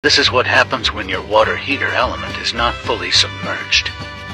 This is what happens when your water heater element is not fully submerged.